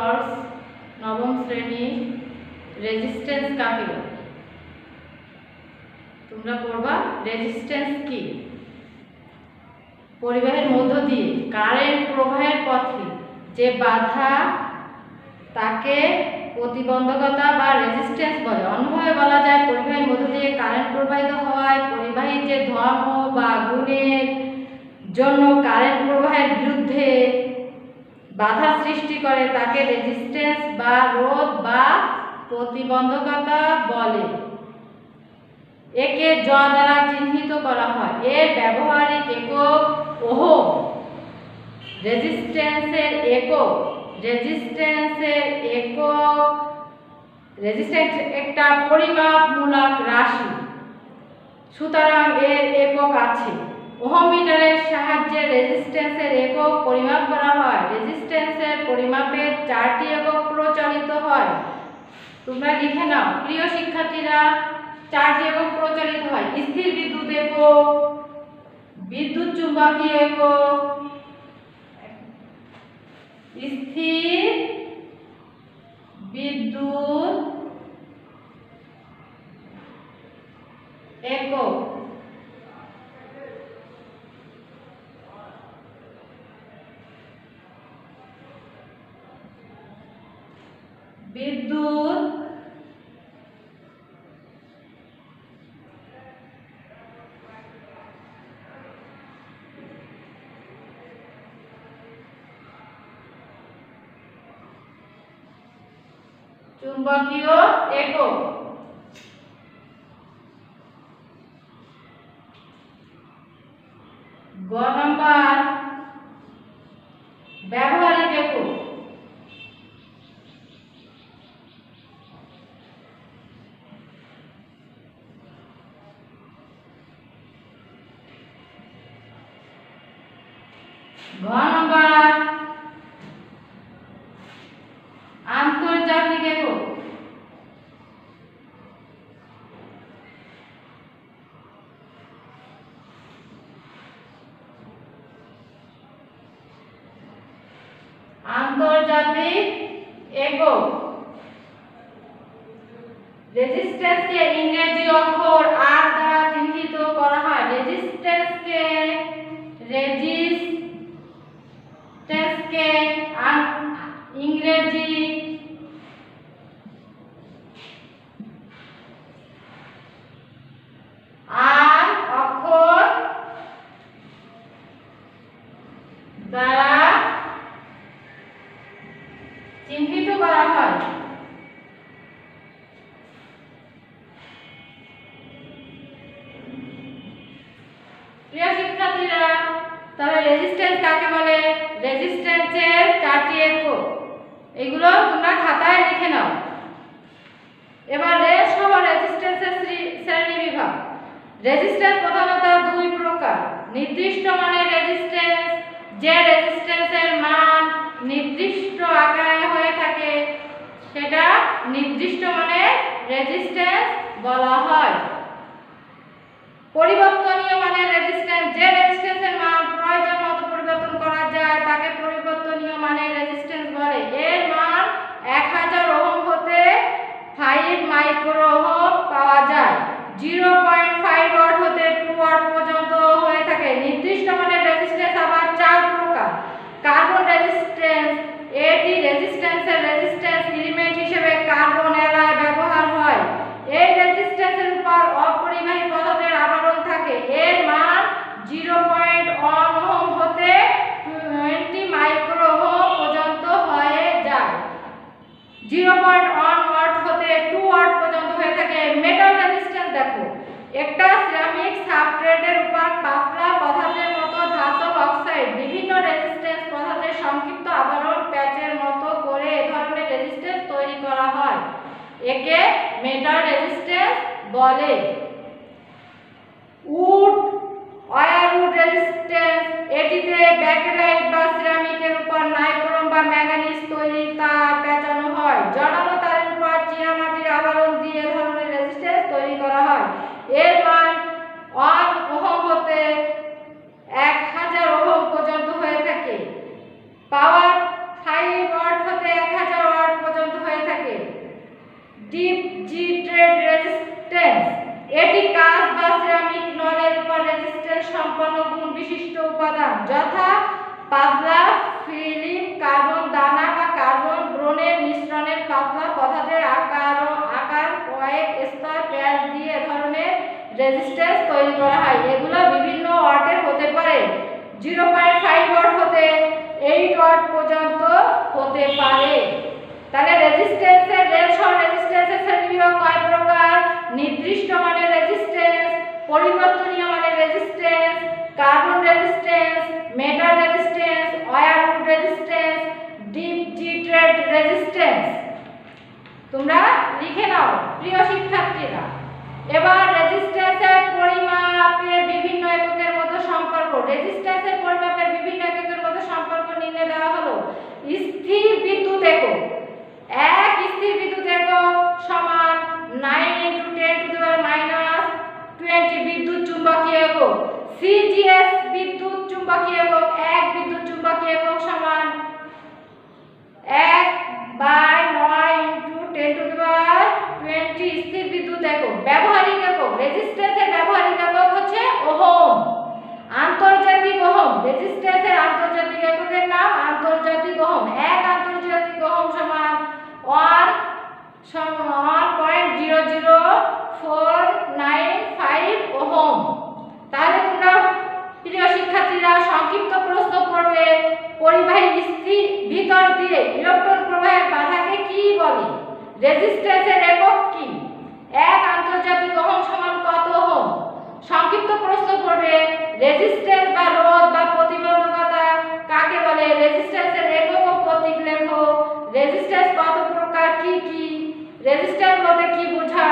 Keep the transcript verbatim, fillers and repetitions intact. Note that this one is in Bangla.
ভিউয়ার্স, নবম শ্রেণী রেজিস্ট্যান্স কাকে বলে? তোমরা পড়বা রেজিস্ট্যান্স কি। পরিবাহের মধ্য দিয়ে কারেন্ট প্রবাহের পথে যে বাধা তাকে প্রতিবন্ধকতা বা রেজিস্ট্যান্স বলে। অন্যভাবে বলা যায়, পরিবাহের মধ্য দিয়ে কারেন্ট প্রবাহিত হওয়ায় পরিবাহীর যে ধর্ম বা গুণের জন্য কারেন্ট প্রবাহের বিরুদ্ধে বাধা সৃষ্টি করে তাকে রেজিস্ট্যান্স বা রোধ বা প্রতিবন্ধকতা বলে। একে জ দ্বারা চিহ্নিত করা হয়। এর ব্যবহারিক একক ওহম। রেজিস্ট্যান্সের একক রেজিস্ট্যান্সের একক রেজিস্ট্যান্স একটা পরিমাপমূলক রাশি, সুতরাং এর একক আছে। ওহম মিটারের সাহায্যে রেজিস্ট্যান্সের একক পরিমাপ করা হয়। রেজিস্ট্যান্সের পরিমাপের চারটি একক প্রচলিত হয়। তোমরা লিখে নাও প্রিয় শিক্ষার্থীরা, চারটি একক প্রচলিত হয়। স্থির বিদ্যুৎ একক, বিদ্যুৎ চুম্বকীয় একক, স্থির বিদ্যুৎ একক, বিদ্যুৎ চুম্বকীয় একক। গ নাম্বার ব্যবহারিক একক। ঘ নাম্বার আন্তর্জাতিক একক। আন্তর্জাতিক একক। রেজিস্ট্যান্সকে ইংরেজি অক্ষর আর দ্বারা চিহ্নিত করা হয়। রেজিস্ট্যান্সকে রেজিস্ট্যান্সকে ইংরেজি আর অক্ষর দ্বারা চিহ্নিত করা হয়। প্রিয় শিক্ষার্থীরা, তাহলে রেজিস্ট্যান্স কাকে বলে? রেজিস্ট্যান্সের চারটি একক, এগুলো তোমরা খাতায় লিখে নাও। এবার রেস সহ রেজিস্ট্যান্সের শ্রেণী বিভাগ। রেজিস্ট্যান্স প্রধানত দুই প্রকার। নির্দিষ্ট মানের রেজিস্ট্যান্স, যে রেজিস্ট্যান্সের মান নির্দিষ্ট আকারে হয়ে থাকে সেটা নির্দিষ্ট মানের রেজিস্ট্যান্স বলা হয়। পরিবর্তনীয় মানের রেজিস্ট্যান্স, যে রেজিস্ট্যান্সের মান প্রয়োজন মতো পরিবর্তন করা যায় তাকে পরিবর্তনীয় মানের রেজিস্ট্যান্স বলে। এর মান এক হাজার ওহম হতে পাঁচ মাইক্রো ওহম পাওয়া যায়। জিরো পয়েন্ট ফাইভ ওয়াট হতে টু ওয়াট পর্যন্ত হয়ে থাকে। নির্দিষ্ট মানের রেজিস্ট্যান্স আবার চার প্রকার। কার্বন রেজিস্ট্যান্স, এটি রেজিস্ট্যান্সের রেজিস্ট্যান্স এলিমেন্ট হিসেবে কার্বন অ্যালয় ব্যবহার হয়। এই রেজিস্ট্যান্সের উপর অপরিবাহী পদার্থের আবরণ থাকে। এর মান জিরো পয়েন্ট ওয়ান ওহম হতে টোয়েন্টি মাইক্রো ওহম পর্যন্ত হয়ে যায়। জিরো পয়েন্ট ওয়ান ওয়াট হতে টু ওয়াট পর্যন্ত হয়ে থাকে। মেটাল রেজিস্ট্যান্স দেখো, একটা সিরামিক সাবস্ট্রেটের উপর পাতলা পদার্থের মতো ধাতব অক্সাইড বিভিন্ন রেজিস্ট্যান্স পদার্থের সংক্ষিপ্ত আবরণ প্যাচের মতো করে এ ধরনের রেজিস্ট্যান্স তৈরি করা হয়। একে মেটাল রেজিস্ট্যান্স বলে। উড ওয়্যারউড রেজিস্ট্যান্স, এটিতে ব্যাকেলাইট বা সিরামিকের উপর নাইক্রোম বা ম্যাঙ্গানিজ তৈরি তার পেঁচানো হয়। জড়ানো তারের উপর চীনামাটির আবরণ দিয়ে এ ধরনের রেজিস্ট্যান্স তৈরি করা হয়। এর মান ওয়ান ওহম হতে এক হাজার ওহম পর্যন্ত হয়ে থাকে। পাওয়ার ফাইভ ওয়াট হতে এক হাজার যথা পাতলা ফিল্ম, কার্বন দানা বা কার্বন ব্রোনের মিশ্রণের পাতলা পদার্থের আকার ও আকার কয়েক স্তর প্যাচ দিয়ে এ ধরনের রেজিস্ট্যান্স তৈরি করা হয়। এগুলো বিভিন্ন ওয়াটের হতে পারে, জিরো পয়েন্ট ফাইভ ওয়াট হতে এইট ওয়াট পর্যন্ত হতে পারে। তাহলে রেজিস্ট্যান্সের রেঞ্জ অফ রেজিস্ট্যান্সের শ্রেণীবিভাগ কয় প্রকার? নির্দিষ্ট মানের রেজিস্ট্যান্স, পরিবর্তনীয় মানের resistance, carbon resistance, metal resistance, wirewound resistance, dip জিট্রেড রেজিস্ট্যান্স। তোমরা লিখে নাও প্রিয় শিক্ষার্থীরা। এবার রেজিস্ট্যান্সের পরিমাপের বিভিন্ন এককের মধ্যে সম্পর্ক। রেজিস্ট্যান্সের পরিমাপের বিভিন্ন এককের মধ্যে সম্পর্ক নির্ণয় দেওয়া হলো। স্থির বিদ্যুৎ একক, এক স্থির বিদ্যুৎ একক সমান nine into ten to the power minus twenty বিদ্যুৎ চুম্বকীয় একক। সিজিএস বিদ্যুৎ চুম্বকীয় একক, এক বিদ্যুৎ চুম্বকীয় একক সমান এক বাই নয় into ten to the power twenty স্থির বিদ্যুৎ একক। ব্যবহারিক একক, রেজিস্ট্যান্সের ব্যবহারিক একক হচ্ছে ওহম। আন্তর্জাতিক ওহম, রেজিস্ট্যান্সের আন্তর্জাতিক এককের নাম আন্তর্জাতিক ওহম। এক আন্তর্জাতিক ওহম সমান one one point zero zero four nine five ohm. তাহলে তোমরা প্রিয় শিক্ষার্থীরা সংক্ষিপ্ত প্রশ্ন পড়বে, পরিবাহী স্থির ভিতর দিয়ে ইলেকট্রন প্রবাহের বাধাকে কি বলে? রেজিস্ট্যান্সের একক কি? এক আন্তর্জাতিক ওহম সমান কত ওহম? সংক্ষিপ্ত প্রশ্ন পড়বে, রেজিস্ট্যান্স বা রোধ বা প্রতিবন্ধকতা কাকে বলে? রেজিস্ট্যান্সের একক ও প্রতীক লেখো। রেজিস্ট্যান্স কত প্রকার, কি কি? রেজিস্ট্যান্স বলতে কি বোঝায়?